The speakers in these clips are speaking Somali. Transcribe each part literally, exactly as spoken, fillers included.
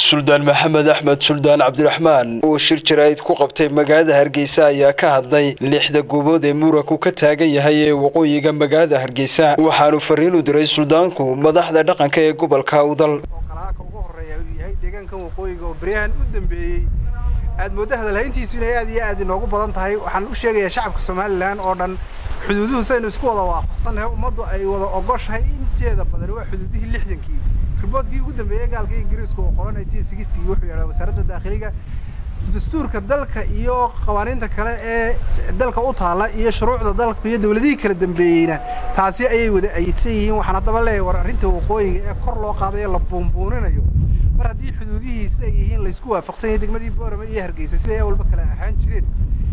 Suldaan Maxamed Axmed Suldaan Cabdiraxmaan oo shir jaraa'id ku qabtay magaalada Hargeysa ayaa ka hadlay lixda goobood ee muranku ka taagan yahay ee waqooyiga magaalada Hargeysa waxaanu fariin u diray suldaanku madaxda dhaqanka ee gobolka Udal ugu horeeya yahay deegaanka waqooyiga oo bariyahan u dambeeyay aad moodo hadalhayntiisu inay aad iyo aad inoogu badan tahay waxaan u sheegayaa shacabka Soomaaliland oo dhan xuduuduhu saynu isku wada waafaqsanahay ummaddu ay wada ogoshahay inteeda badan waa xuduudihii lixdankii رباطكي قدام بيجعل كي إنجليز كو قرن أيتين سجستي يروحوا على وزارة الداخلية دستور كدلك إياه قوانين تكلا دلك أوطها إياه شروع دلك بيد ولدي كردم بينا تعسي أي وده أيتين وحنا طبعا ورنته وقوي كرلو قاضي لبومبوننا يوم مرة دي حدوديه سيئين ليسكوها فقصين دق مدي بورا ما يهرجيس سيئة والبكرة حنشرين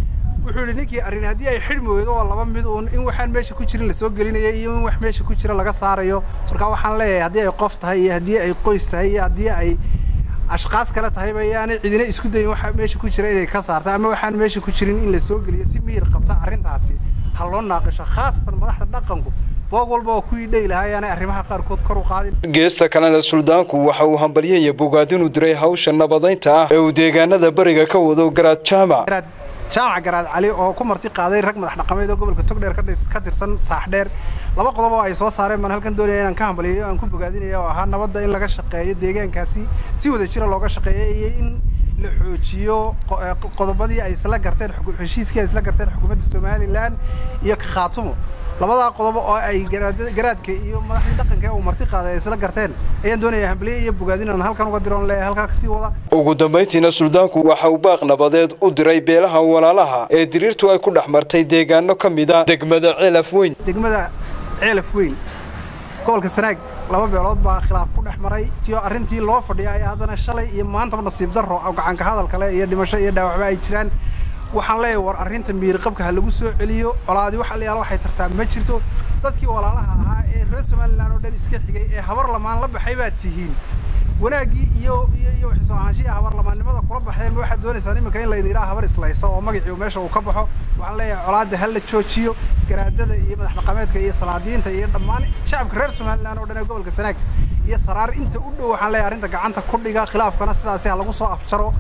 wuxuu ninkii arin hadii ay xidhmoodo oo laba mid oo in waxaan meesha ku jirin la soo gelinayay iyo in wax meesha ku jira laga saarayo marka waxaan leeyahay hadii ay qof tahay iyo hadii ay qoys tahay iyo hadii ay ashqaas kala tahay bayaan cidina isku dayin waxa meesha ku jira inay ka saarto ama waxaan meesha ku jirin in la soo geliyo si miir qabta arintaasi hal loo naaqisho khaasatan madaxda dhaqanku boog walba oo ku yidheelahay aan arrimaha qaar kood kor u qaadin geesta kalena suldaanku waxa uu hambaliyay bogaadin u diray hawsha nabadeynta ah ee uu deegaanada bariga ka wado garaad jaamac jaamac garaad cali oo ku marti qaaday rag madax dhaqameed oo gobolka Togdheer ka tirsan Saaxdheer laba qodob oo ay soo saareen man halkan doonayay inaan ka hambaliyo aan ku bogaadinayo oo ahaa nabadda in laga shaqeeyo deegaankaasi si wada jira looga shaqeeyo in la xoojiyo qodobadii ay isla garteen heshiiskii ay isla garteen xukuumadda Soomaaliland iyo ka khaatumo labada qodob oo ay garaadka iyo madaxda dhaqanka oo marti qaaday isla garteen ayaan doonayaa hambaliyo iyo bogaadin aan halkan uga diroon leeyahay halka ka sii wada ugu dambeyntiina suldaanku waxa uu baaq nabadeed u diray beelaha walaalaha ee diriirtu ay ku dhaxmartay deegaano kamida degmada Ceelaf Weyn degmada Ceelaf Weyn gobolka Sanaag laba beelood baa khilaaf ku dhaxmaray tiyo arintii loo fadhiyay hadana shalay iyo maanta nasiib darro oo gacan ka hadal kale iyo dhimasho iyo dhaawac ay jiraan waxaan leeyahay war arinta miir qabka lagu soo celiyo colaadi waxa la yaalo waxay tartaa ma jirto dadkii walaalaha ahaa ee reer Soomaaliland oo dhan iska xigay ee habar lamaan la baxay baa tihiin wanaagii iyo iyo wax soo ahaanshiya habar lamaannimada kula baxay ma waxa doonaysaa iminka in la yiraahdo habar islayso oo magaciisu meesha uu ka baxo waxaan leeyahay colaadi hal la joojiyo garaadada iyo madax dhaqameedka iyo salaadiinta iyo dhammaan shacabka reer Soomaaliland oo dhan ee gobolka Sanaag iyo saraar inta u dhow waxaan leeyahay arinta gacanta ku dhiga khilaafkana sidaas ah lagu soo afjaro